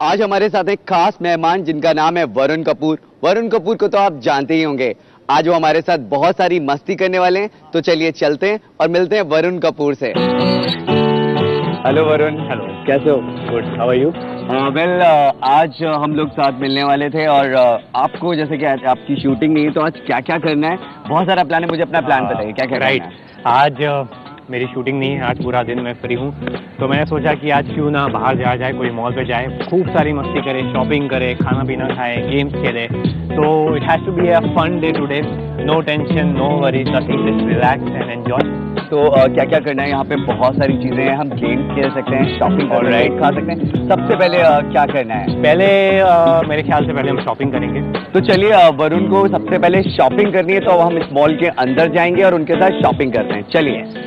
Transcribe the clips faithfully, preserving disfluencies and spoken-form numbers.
आज हमारे साथ एक खास मेहमान जिनका नाम है वरुण कपूर। वरुण कपूर को तो आप जानते ही होंगे। आज वो हमारे साथ बहुत सारी मस्ती करने वाले हैं, तो चलिए चलते हैं और मिलते हैं वरुण कपूर से। हेलो वरुण। हेलो, कैसे हो? Good, how are you? Well, आज हम लोग साथ मिलने वाले थे और uh, आपको जैसे कि आज आपकी शूटिंग नहीं है, तो आज क्या क्या करना है? बहुत सारा प्लान है, मुझे अपना प्लान बताइए, क्या क्या राइट करना है? आज uh, मेरी शूटिंग नहीं है, आज पूरा दिन मैं फ्री हूँ, तो मैंने सोचा कि आज क्यों ना बाहर जाया जाए, कोई मॉल पे जाए, खूब सारी मस्ती करें, शॉपिंग करें, खाना पीना खाएं, गेम्स खेलें। तो it has to be a fun day today, no tension, no worries, nothing, just relax and enjoy. तो uh, क्या क्या करना है? यहाँ पे बहुत सारी चीजें हैं, हम गेम्स खेल सकते हैं, शॉपिंग कर सकते हैं, खा सकते हैं। सबसे पहले uh, क्या करना है? पहले uh, मेरे ख्याल से पहले हम शॉपिंग करेंगे। तो चलिए, uh, वरुण को सबसे पहले शॉपिंग करनी है, तो हम इस मॉल के अंदर जाएंगे और उनके साथ शॉपिंग करते हैं। चलिए।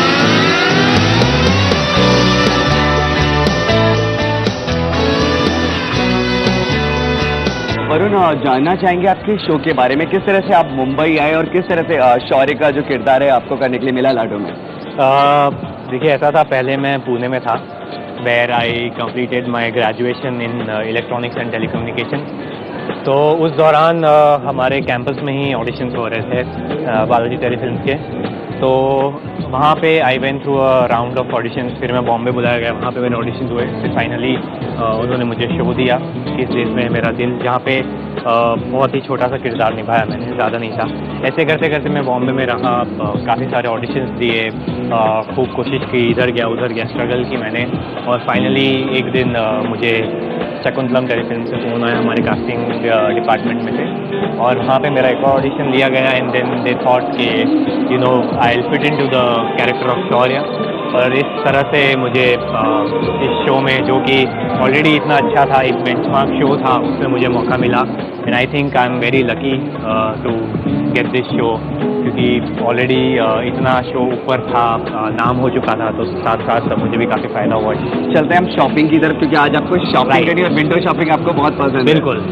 वरुण, जानना चाहेंगे आपके शो के बारे में, किस तरह से आप मुंबई आए और किस तरह से शौर्य का जो किरदार है आपको करने के लिए मिला लाडो में? देखिए, ऐसा था, पहले मैं पुणे में था, where I completed my graduation in electronics and telecommunication. तो उस दौरान uh, हमारे कैंपस में ही ऑडिशंस हो रहे थे uh, बालाजी टेलीफिल्म के। तो वहाँ पे I went through a round of auditions, फिर मैं बॉम्बे बुलाया गया, वहाँ पे मेरे ऑडिशंस हुए, फिर फाइनली उन्होंने मुझे शो दिया किस देश में मेरा दिल, जहाँ पे uh, बहुत ही छोटा सा किरदार निभाया मैंने, ज़्यादा नहीं था। ऐसे करते करते मैं बॉम्बे में रहा, uh, काफ़ी सारे ऑडिशंस दिए, uh, खूब कोशिश की, इधर गया उधर गया, स्ट्रगल की मैंने, और फाइनली एक दिन uh, मुझे शकुंतलम टेलीफिल्म से फ़ोन आया, हमारे कास्टिंग डिपार्टमेंट में थे, और वहाँ पे मेरा एक और ऑडिशन लिया गया। एंड देन दे थॉट कि you know I will fit into the character of Shaurya, और इस तरह से मुझे uh, इस शो में, जो कि ऑलरेडी इतना अच्छा था, एक बेंचमार्क शो था, उसमें मुझे मौका मिला। And I think I am very lucky to get this show, क्योंकि ऑलरेडी uh, इतना शो ऊपर था, uh, नाम हो चुका था, तो साथ साथ मुझे भी काफ़ी फ़ायदा हुआ। चलते हैं हम शॉपिंग की तरफ, क्योंकि आज आपको शॉपिंग करनी है और विंडो शॉपिंग आपको बहुत पसंद है। बिल्कुल।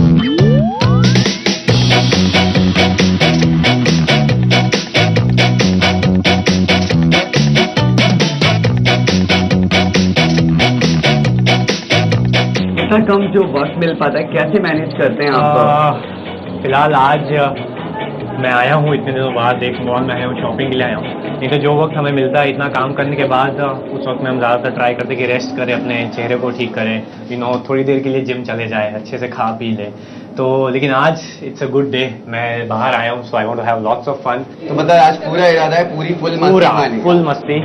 इतना कम जो वक्त मिल पाता है, कैसे मैनेज करते हैं आप? फिलहाल आज मैं आया हूँ इतने दिनों बाद, एक मॉल में आया हूँ, शॉपिंग के लिए आया हूँ। नहीं तो जो वक्त हमें मिलता है इतना काम करने के बाद, उस वक्त में हम ज़्यादातर ट्राई करते हैं कि रेस्ट करें, अपने चेहरे को ठीक करें, यू नो थोड़ी देर के लिए जिम चले जाए, अच्छे से खा पी लें। तो लेकिन आज इट्स अ गुड डे, मैं बाहर आया हूँ, so I want to have lots of fun. तो मतलब आज पूरा इरादा है पूरी फुल मस्ती? पूरा फुल मस्ती।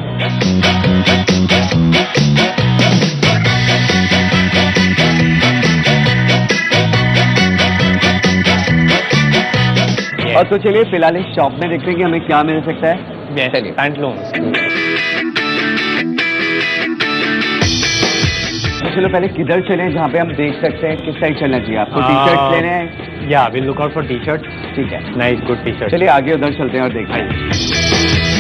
और तो चलिए फिलहाल इस शॉप में देखते हैं कि हमें क्या मिल सकता है। चलिए, पैंटलून्स। तो चलो पहले किधर चलें जहाँ पे हम देख सकते हैं, किस साइड चलना चाहिए आपको? टी शर्ट लेने हैं? या will look out for T shirt. ठीक है, नाइस, गुड टी शर्ट। चलिए आगे उधर चलते हैं और देखते हैं।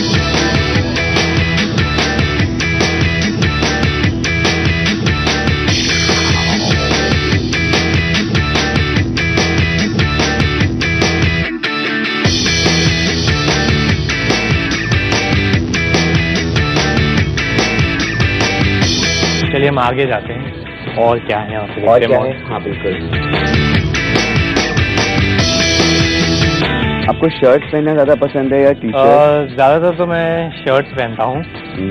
चलिए हम आगे जाते हैं, और क्या है यहाँ पे? और क्या है? हाँ बिल्कुल। आपको शर्ट पहनना ज़्यादा पसंद है या टी शर्ट? ज़्यादातर तो मैं शर्ट्स पहनता हूँ,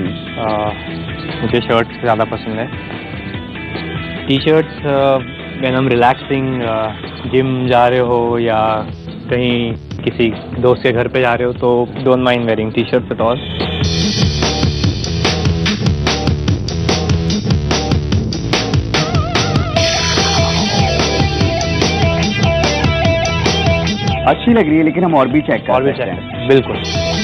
मुझे शर्ट्स ज़्यादा पसंद है। टी शर्ट्स व्हेन हम रिलैक्सिंग, जिम जा रहे हो या कहीं किसी दोस्त के घर पे जा रहे हो, तो don't mind wearing T shirts at all. अच्छी लग रही है, लेकिन हम और भी चेक कर और भी चेक हैं। बिल्कुल।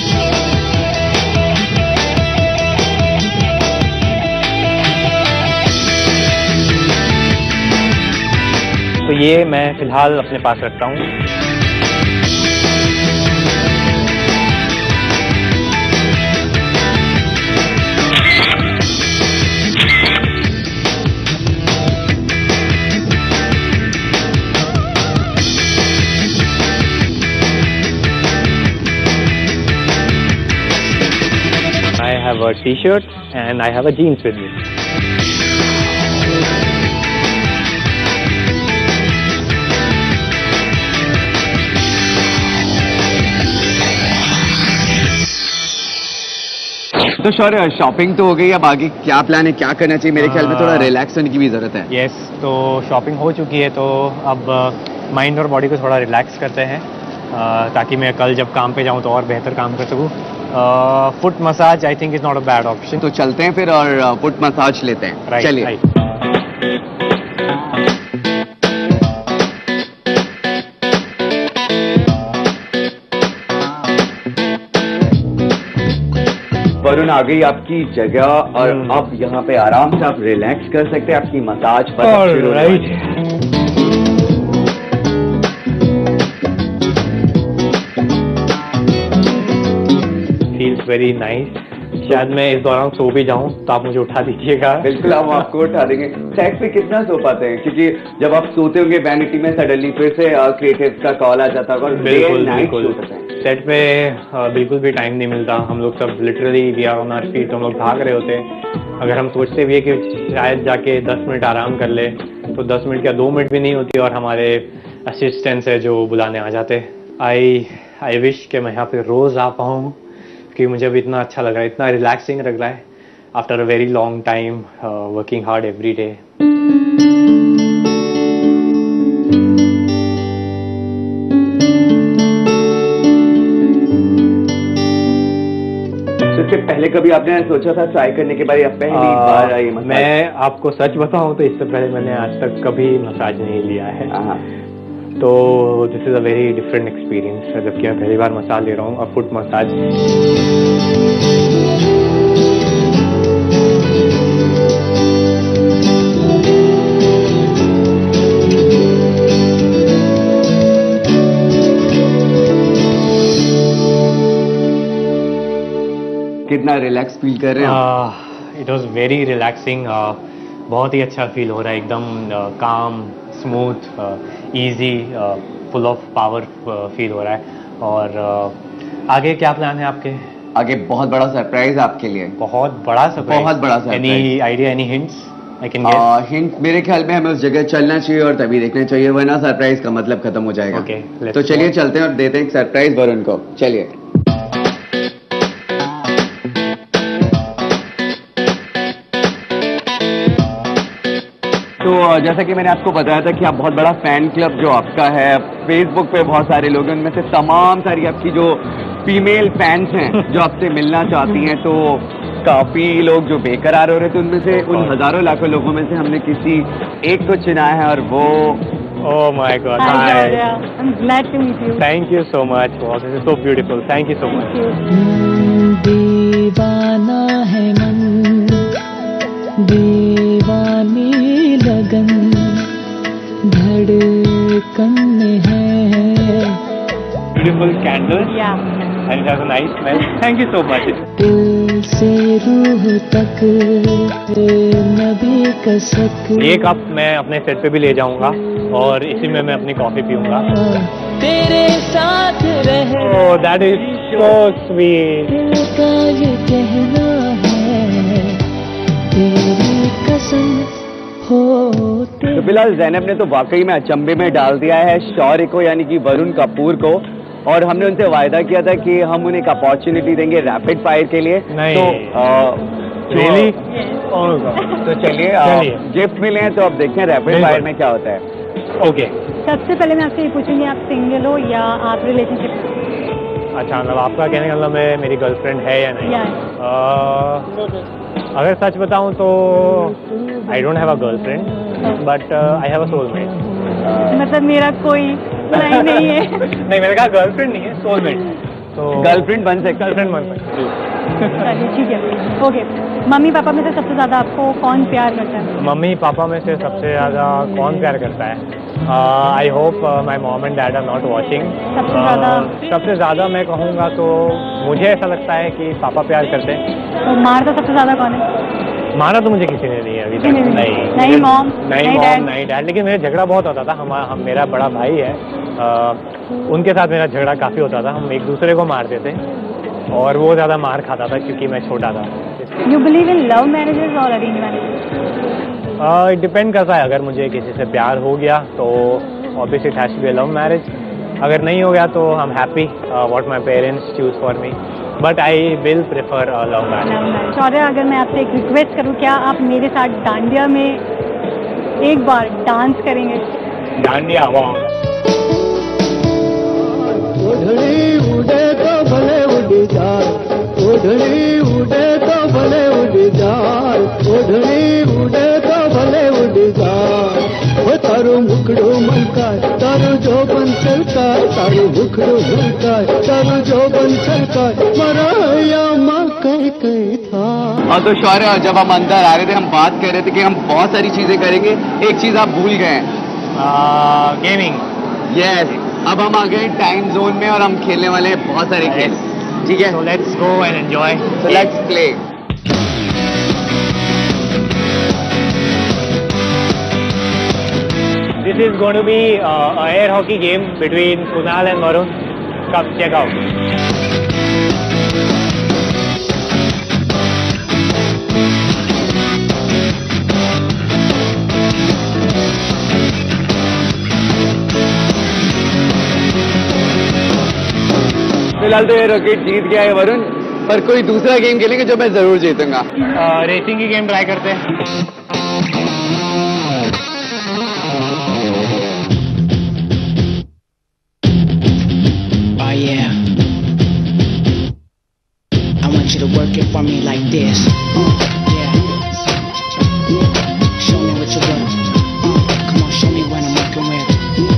तो ये मैं फिलहाल अपने पास रखता हूँ। I have a t-shirt and I have a jeans with me. तो श्योर शॉपिंग तो हो गई, अब आगे क्या प्लान है, क्या करना चाहिए? मेरे ख्याल में थोड़ा रिलैक्स होने की भी जरूरत है। यस, तो शॉपिंग हो चुकी है, तो अब माइंड और बॉडी को थोड़ा रिलैक्स करते हैं ताकि मैं कल जब काम पे जाऊं तो और बेहतर काम कर सकूं। Foot massage I think is not a bad option. तो चलते हैं फिर और फुट मसाज लेते हैं। राइट, चलिए। राइट। वरुण, आ गई आपकी जगह और अब यहाँ पे आराम से आप रिलैक्स कर सकते हैं। आपकी मसाज पर राइट। Feels very nice. शायद मैं इस दौरान सो भी जाऊं तो आप मुझे उठा दीजिएगा। बिल्कुल, हम आपको उठा देंगे। सेट पे कितना सो पाते हैं? क्योंकि जब आप सोते होंगे वैनिटी में सडनली फिर से क्रिएटिव का कॉल आ जाता होगा। बिल्कुल बिल्कुल। सेट पे बिल्कुल भी टाइम नहीं मिलता। हम लोग सब literally we are on our feet, हम लोग भाग रहे होते हैं। अगर हम सोचते भी है कि शायद जाके दस मिनट आराम कर ले तो दस मिनट या दो मिनट भी नहीं होती और हमारे असिस्टेंट्स है जो बुलाने आ जाते। आई आई विश कि मैं यहाँ पे रोज आ पाऊँ क्योंकि मुझे अभी इतना अच्छा लग रहा है, इतना रिलैक्सिंग लग रहा है after a very long time working hard every day. इससे पहले कभी आपने सोचा था ट्राई करने के बारे में? पहली बार आई मसाज? मैं आपको सच बताऊं तो इससे पहले मैंने आज तक कभी मसाज नहीं लिया है, तो this is a very different experience. जबकि मैं पहली बार मसाज ले रहा हूँ, अ फुट मसाज। कितना रिलैक्स फील कर रहे हैं? It was very relaxing. बहुत ही अच्छा फील हो रहा है, एकदम calm, smooth, easy, full of power feel हो रहा है। और uh, आगे क्या प्लान है आपके? आगे बहुत बड़ा सरप्राइज आपके लिए। बहुत बड़ा सरप्राइज? बहुत बड़ा surprise. Any idea, any hints I can get? Hint मेरे ख्याल में हमें उस जगह चलना चाहिए और तभी देखना चाहिए, वरना सरप्राइज का मतलब खत्म हो जाएगा। okay, तो चलिए चलते हैं और देते हैं एक सरप्राइज वरुण को। चलिए। तो जैसा कि मैंने आपको बताया था कि आप बहुत बड़ा फैन क्लब जो आपका है, फेसबुक पे बहुत सारे लोग, उनमें से तमाम सारी आपकी जो फीमेल फैंस हैं जो आपसे मिलना चाहती हैं, तो काफी लोग जो बेकरार हो रहे थे उनमें से, उन हजारों लाखों लोगों में से हमने किसी एक को चुना है और वो Oh my God! Hi, Georgia. I'm glad to meet you. Thank you so much. Wow, this is so beautiful. Thank you so much. दीवाना है मन, दीवानी लगन, धड़कन में है। Beautiful candle. Yeah. And it has a nice smell. Thank you so much. दिल से रूह तक नबी का सक। एक कप मैं अपने सेट पे भी ले जाऊंगा और इसी में मैं अपनी कॉफी पीऊंगा। तेरे साथ रहे। Oh, that is so sweet. दिल का ये कहना है, तेरी कसम हो। तो फिलहाल ज़ैनब ने तो वाकई में अचंभे में डाल दिया है शौर्य को, यानी कि वरुण कपूर को, और हमने उनसे वायदा किया था कि हम उन्हें एक अपॉर्चुनिटी देंगे रैपिड फायर के लिए। नहीं। तो रियली? तो चलिए गिफ्ट मिले हैं, तो अब देखते हैं रैपिड फायर में क्या होता है। ओके। सबसे पहले मैं आपसे ये पूछूंगी, आप सिंगल हो या आप रिलेशनशिप? अच्छा, मतलब आपका कहने का मतलब है मेरी गर्लफ्रेंड है या नहीं? अगर सच बताऊं तो I don't have a girlfriend but I have a soulmate. मतलब मेरा कोई नहीं नहीं है। नहीं, मैंने कहा गर्लफ्रेंड नहीं है, सोलमेट। तो गर्लफ्रेंड बन सकती, गर्लफ्रेंड बन सकती। चलिए ठीक है। ओके, मम्मी पापा में से सबसे ज्यादा आपको कौन प्यार करता है? मम्मी पापा में से सबसे ज्यादा कौन प्यार करता है? I hope my mom and dad are not watching. सबसे ज्यादा सबसे ज्यादा मैं कहूँगा तो मुझे ऐसा लगता है कि पापा प्यार करते हैं। तो मारता सबसे ज्यादा कौन है? मारा तो मुझे किसी ने नहीं है अभी तक। नहीं नहीं, नहीं मॉम, नहीं मॉम, नहीं डैड। लेकिन मेरा झगड़ा बहुत होता था। हम हम मेरा बड़ा भाई है, आ, उनके साथ मेरा झगड़ा काफी होता था। हम एक दूसरे को मारते थे और वो ज्यादा मार खाता था क्योंकि मैं छोटा था। You believe in love marriages और अरेंज मैरिजेस? इट डिपेंड करता है। अगर मुझे किसी से प्यार हो गया तो obviously it has to be a love marriage. अगर नहीं हो गया तो I am happy what my parents choose for me. But I will prefer long bat. Shaurya, अगर मैं आपसे एक रिक्वेस्ट करूं, क्या आप मेरे साथ डांडिया में एक बार डांस करेंगे? डांडिया, वाह। ओढ़नी उड़े तो भले उड़ जाए, ओढ़नी उड़े तो भले उड़ जाए, ओढ़नी उड़े तो भले उड़ जाए। वो तारो मुखड़ो मलकाय, तारो जोबन छलकाय, तारो मुखड़ो मलकाय, तारो जोबन छलकाय, मराया माँ कह कह था। और तो शौर्य, जब हम अंदर आ रहे थे हम बात कर रहे थे कि हम बहुत सारी चीजें करेंगे, एक चीज आप भूल गए। गेमिंग। यस, अब हम आ गए टाइम जोन में और हम खेलने वाले हैं बहुत सारे खेल। ठीक है, so let's go and enjoy. So let's play. This is going to be uh, an air hockey game between Kunal and Varun. Come check out. फिलहाल तो ये रॉकेट जीत गया है वरुण, पर कोई दूसरा गेम खेलेंगे जो मैं जरूर जीतूंगा। रेसिंग की गेम ट्राई करते हैं। Oh yeah, I want you to work it for me like this. Uh, yeah, show me what you work. Uh, come on, show me what I'm working with.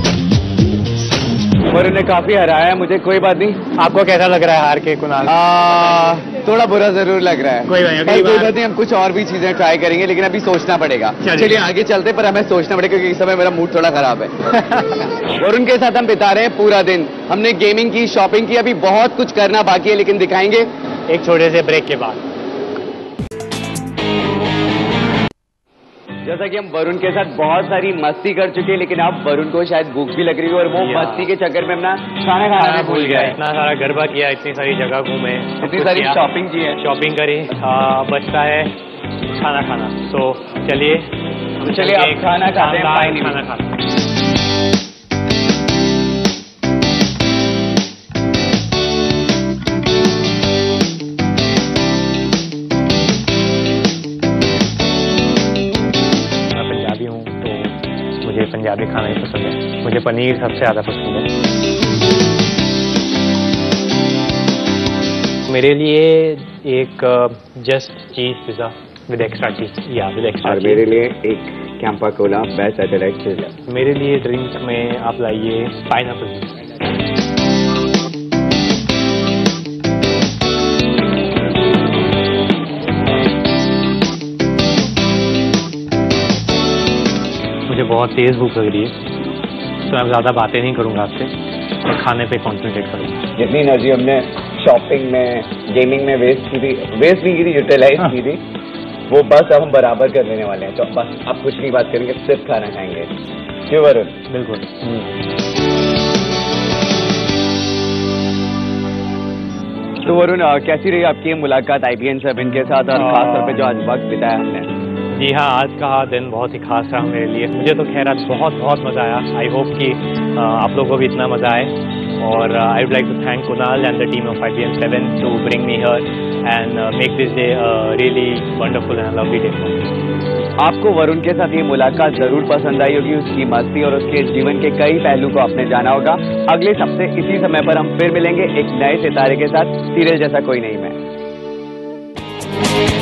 Varun ने काफी हराया है मुझे, कोई बात नहीं। आपको कैसा लग रहा है हार के कुणाल? आ, थोड़ा बुरा जरूर लग रहा है। कोई बात नहीं, पर कोई बात नहीं, हम कुछ और भी चीजें ट्राई करेंगे, लेकिन अभी सोचना पड़ेगा। चलिए आगे चलते, पर हमें सोचना पड़ेगा क्योंकि इस समय मेरा मूड थोड़ा खराब है। वरुण के साथ हम बिता रहे हैं पूरा दिन। हमने गेमिंग की, शॉपिंग की, अभी बहुत कुछ करना बाकी है, लेकिन दिखाएंगे एक छोटे से ब्रेक के बाद। जैसा कि हम वरुण के साथ बहुत सारी मस्ती कर चुके हैं, लेकिन अब वरुण को शायद भूख भी लग रही है और वो मस्ती के चक्कर में अपना खाना खाना भूल गया है। इतना सारा गरबा किया, इतनी सारी जगह घूमे, इतनी सारी शॉपिंग की है, शॉपिंग करी, बचता है खाना खाना। तो चलिए चलिए अब खाना खाते हैं, खाना खाना। मुझे पंजाबी खाना ही पसंद है, मुझे पनीर सबसे ज़्यादा पसंद है। मेरे लिए एक just cheese pizza with extra cheese, या विद एक्स्ट्रा। और मेरे लिए एक Campa Cola best satellite cheese. मेरे लिए ड्रिंक में आप लाइए पाइनएप्पल जूस। मुझे बहुत तेज़ भूख लग रही है, तो मैं ज़्यादा बातें नहीं करूँगा आपसे और खाने पे कंसंट्रेट करूँगा। जितनी एनर्जी हमने शॉपिंग में, गेमिंग में वेस्ट की थी, वेस्ट नहीं की थी, यूटिलाइज की थी, वो बस अब हम बराबर कर लेने वाले हैं। तो बस आप कुछ नहीं बात करेंगे, सिर्फ खाना खाएंगे। क्यों वरुण? बिल्कुल। तो वरुण, कैसी रही आपकी मुलाकात आई बी एन सेवन के साथ, और खासतौर पे जो आज वक्त बिताया हमने? जी हाँ, आज का दिन बहुत ही खास रहा मेरे लिए। मुझे तो खैर आज बहुत बहुत मज़ा आया। आई होप कि आप लोगों को भी इतना मज़ा आए। और I would like to thank Kunal and the team of I B N seven to bring me here and make this day really wonderful and lovely day. आपको वरुण के साथ ये मुलाकात जरूर पसंद आई होगी, उसकी मस्ती और उसके जीवन के कई पहलू को आपने जाना होगा। अगले हफ्ते इसी समय पर हम फिर मिलेंगे एक नए सितारे के साथ, सीरियल जैसा कोई नहीं मैं।